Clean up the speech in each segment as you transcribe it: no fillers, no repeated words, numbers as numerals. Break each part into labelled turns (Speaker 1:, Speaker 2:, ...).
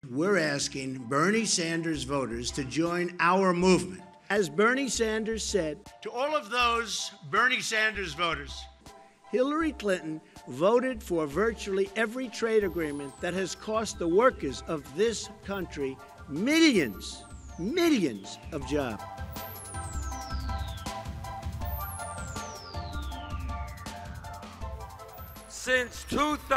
Speaker 1: We're asking Bernie Sanders voters to join our movement. As Bernie Sanders said, to all of those Bernie Sanders voters, Hillary Clinton voted for virtually every trade agreement that has cost the workers of this country millions of jobs.
Speaker 2: Since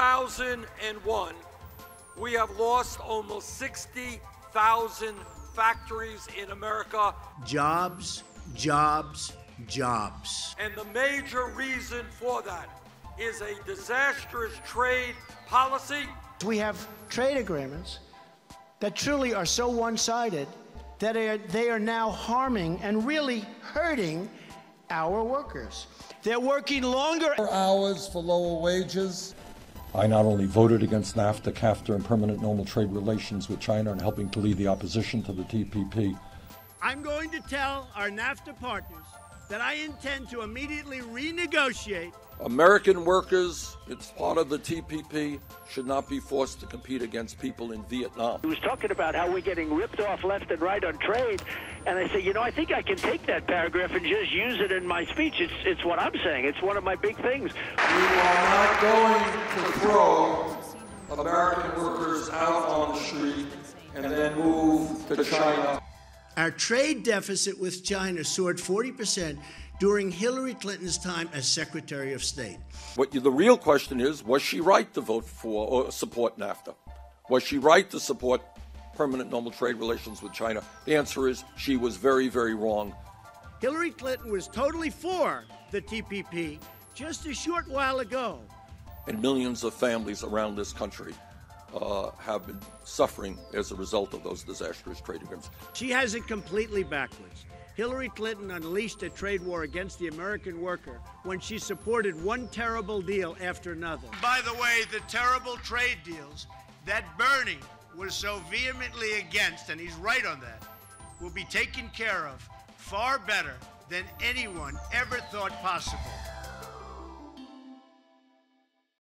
Speaker 2: 2001, we have lost almost 60,000 factories in America.
Speaker 1: Jobs, jobs, jobs.
Speaker 2: And the major reason for that is a disastrous trade policy.
Speaker 3: We have trade agreements that truly are so one-sided that they are now harming and really hurting our workers. They're working longer
Speaker 4: hours for lower wages.
Speaker 5: I not only voted against NAFTA, CAFTA, and permanent normal trade relations with China and helping to lead the opposition to the TPP.
Speaker 1: I'm going to tell our NAFTA partners that I intend to immediately renegotiate.
Speaker 2: American workers, it's part of the TPP, should not be forced to compete against people in Vietnam.
Speaker 6: He was talking about how we're getting ripped off left and right on trade. And I said, I think I can take that paragraph and just use it in my speech. It's what I'm saying. It's one of my big things.
Speaker 2: We are not going to throw American workers out on the street and then move to China.
Speaker 1: Our trade deficit with China soared 40% during Hillary Clinton's time as Secretary of State.
Speaker 2: The real question is, was she right to vote for or support NAFTA? Was she right to support permanent normal trade relations with China? The answer is she was very, very wrong.
Speaker 1: Hillary Clinton was totally for the TPP just a short while ago.
Speaker 2: And millions of families around this country have been suffering as a result of those disastrous trade agreements.
Speaker 1: She has it completely backwards. Hillary Clinton unleashed a trade war against the American worker when she supported one terrible deal after another. By the way, the terrible trade deals that Bernie was so vehemently against, and he's right on that, will be taken care of far better than anyone ever thought possible.